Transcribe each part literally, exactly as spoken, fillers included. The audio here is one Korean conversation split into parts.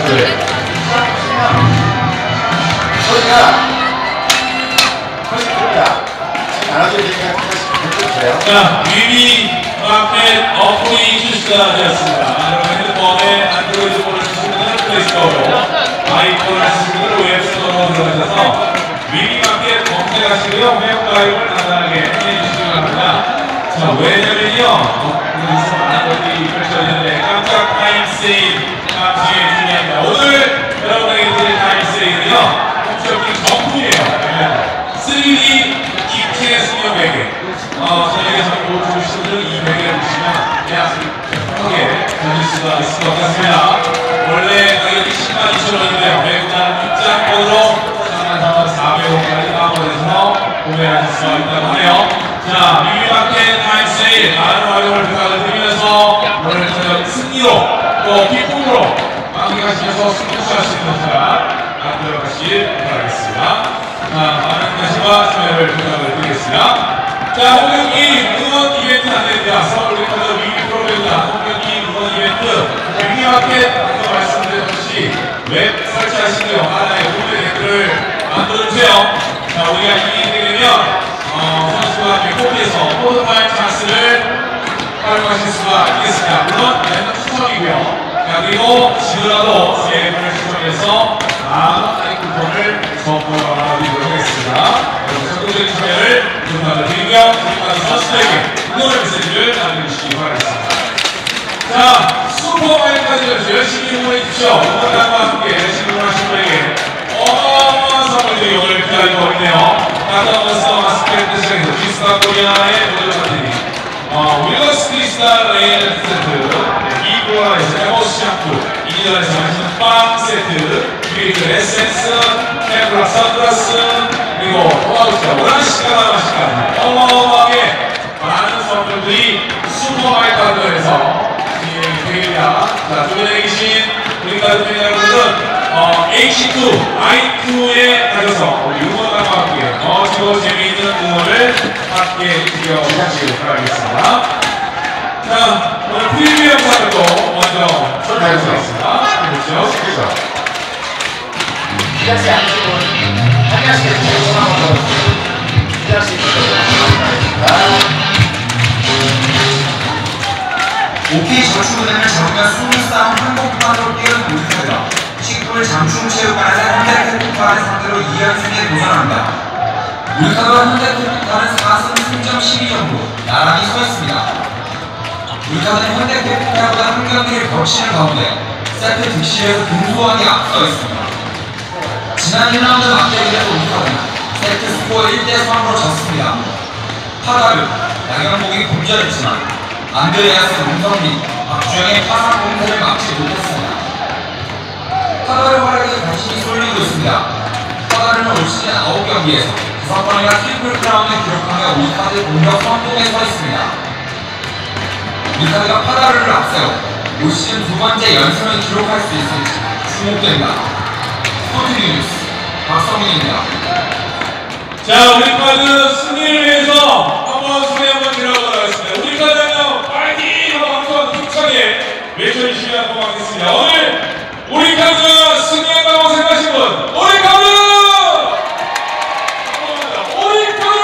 네. 소리가 훨씬 큽니다. 나눠줘야 되니까 해주세요. 자, 위비 마켓 어플이 출시가 되었습니다. 여러분 핸드폰에 안드로이드 폰을 쓰시는 분들은 플레이스토어로, 아이폰을 쓰시는 분들은 웹스토어로 들어가셔서 위비 마켓 검색하시고요. 회원 가입을 간단하게 해주시기 바랍니다. 자, 왜냐면요, 여기서 많은 것들이 펼쳐지는데 깜짝 타임 세일 잠시 중요합니다. 오늘 여러분에게 드릴 타임 세일은요, 홈쇼핑 정품이에요. 쓰리디 기체 수녀 베개. 어, 저녁에서 보여주신 분들은 이 베개를 보시면 그냥 편하게 견딜 수가 있을 것 같습니다. 원래 가격이 십만 이천 원인데요. 외국산 입장권으로 삼만 사백 원까지 다운로드해서 구매하실 수가 있다고 하네요. 자, 위비마켓 타임 세일 많은 활용을 부탁을 드리면서 오늘 저녁 승리로 또 기쁨으로 만끽하시면서 승리하실 수 있는 시간 만들어 가시길 바라겠습니다. 자, 많은 관심과 참여를 부탁을 드리겠습니다. 자, 홍경기 응원 이벤트 안내입니다. 서울리카드 위기 프로그램입니다. 홍경기 응원 이벤트 위비마켓 방금 말씀드렸듯이 웹 설치하시고요. 하나의 후기 댓글을 만들어주세요. 자, 우리가 이기게 되면 어, 선수와 함께 코피에서 포토타임 찬스를 활용하실 수가 있겠습니다. 물론 맨날 추첨이고요. 자, 그리고 지더라도 세 분을 추첨해서 다음 아이 쿠폰을 선물로 나눠드리도록 하겠습니다. 여러분 적극적인 참여를 부탁을 드리고요. 지금까지 선수들에게 응원의 메시지를 남겨주시기 바라겠습니다. 자, 슈퍼마인까지 열심히 응원해 주십시오. 응원단과 함께 열심히 응원하신 분에게 어마어마한 선물들이 오늘 기다리고 있네요. 가까워서 마스크를 시작해서 비스타 코리아의 모델 사진이 어, 윌러스 크리스탈 레인 세트, 이브라에서 에버스 샴푸, 이니달에서 마시는 빵 세트, 그리고 에센스, 캐브라 선글라스, 그리고 도와주세요. 오란시카나 마시까지 어마어마하게 많은 선물들이 슈퍼마이카드에서 진행됩니다. 자, 주변에 계신 우리 가족들 여러분들은 어, 에이치 투, 아이 투에 가셔서 우리 응원단과 함께 멋지고 재미있는 응원을 함께 즐겨주시기 바라겠습니다. 자, 오늘 프리뷰 영상을 또 먼저 소개하겠습니다. 그렇죠? 그렇죠? 기다리지 않으시고 한 명씩 응원하고 기다리시고 오케이 저축은행을 잡으면 숨을 쌓은 한국판으로 뛰어든 우리카드가 식물 장충체육관에서 현대캐피탈을 상대로 이 연승에 도전합니다. 우리카드와 현대캐피탈은 사 승 승점 십이 점으로 나란히 서 있습니다. 우리카드는 현대캐피탈보다 한 경기를 겹치는 가운데 세트 득실에서 근소하게 앞서 있습니다. 지난 일 라운드 맞대결에서 우리카드는 세트 스코어 일 대 삼으로 졌습니다. 파다르, 양현복이 공전했지만 안드레아스, 문성민, 박주영의 파상 공세를 막지 못했습니다. 파다르 활약에 관심이 쏠리고 있습니다. 파다르는 올 시즌 아홉 경기에서 다섯 번이나 트리플 크라운을 기록하며 우리카드 공격 선봉에 서 있습니다. 우리카드가 파다르를 앞세워 올 시즌 두 번째 연승을 기록할 수 있을지 주목됩니다. 스포츠 뉴스 박성민입니다. 자, 우리카드 승리를 위해서 한번 소리 한번 들어보도록 하겠습니다. 우리카드는 파이팅! 하고 한번 힘차게 외쳐주시면 고맙겠습니다. 오늘 우리카드가 승리한다고 생각하신 분, 우리카드! 우리카드!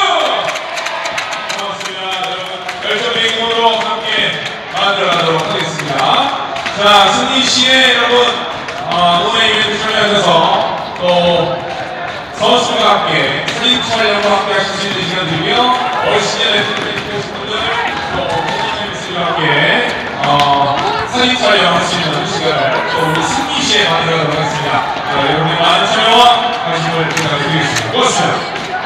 고맙습니다. 여러분, 열정의 응원으로 함께 만들어가도록 하겠습니다. 자, 승리시에 여러분, 어, 오늘 이벤트 참여하셔서 또 선수들과 함께 사진 촬영과 함께 하실 수 있는 시간 드리고요. 올 시즌에 되신 분들 또 팬미스와 함께 어, 사진 촬영할 수 있는 시간을 또 우리 승리 시에 만들어가도록 하겠습니다. 자, 여러분의 많은 참여와 관심을 부탁드리겠습니다. 고맙습니다.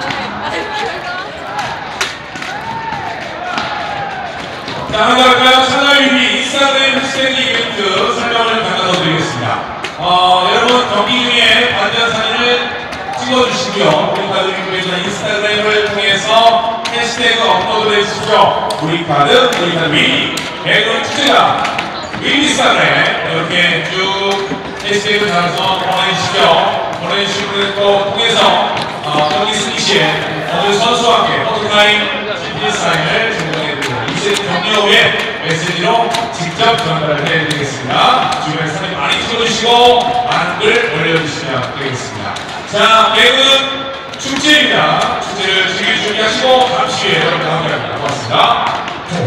자, 한번 할까요? 채널 위비 인스타그램 해시태그 이벤트 설명을 잠깐 더 드리겠습니다. 어, 여러분 경기 중에 관전 사진을 찍어주시고요. 우리카드 위비에서 인스타그램을 통해서 해시태그 업로드 해주십시오. 우리카드, 우리카드 위비, 배그런 주제가 위비스타그램 이렇게 쭉 해시태그 달아서 보내주십시오. 보내주신 분을 또 통해서 어, 경기 승리 시에 오늘 선수와 함께 포토타임, 지피에스 타임을 제공해드립니다. 이 세트 종료 후에 메시지로 직접 전달을 해드리겠습니다. 주변에 사진 많이 찍어주시고 많은 글 올려주시면 되겠습니다. 자, 매운 축제입니다. 축제를 즐길 준비하시고 잠시 후에 여러분과 함께합니다. 고맙습니다.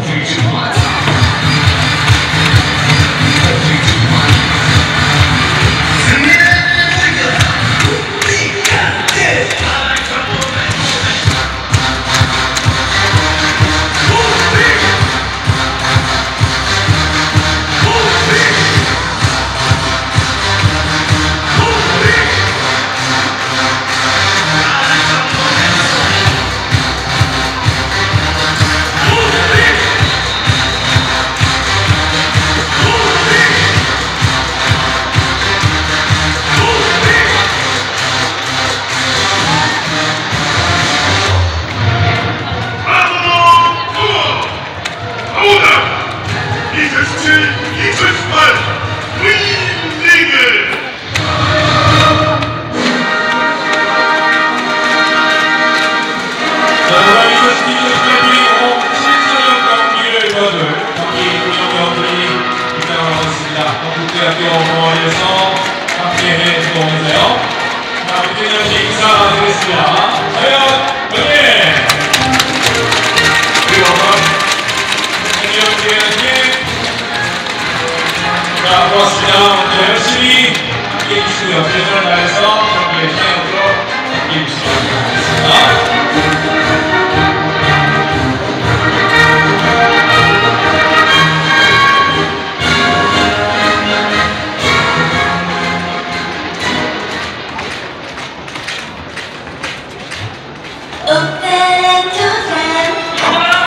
국대학교 동아리에서 함께해 주시면서요. 자, 우리 역시 인사드리겠습니다. 과연 형님! 그리고 행정팀 자, 고맙습니다. 오늘 열심히 함께해 주시고요. 최선을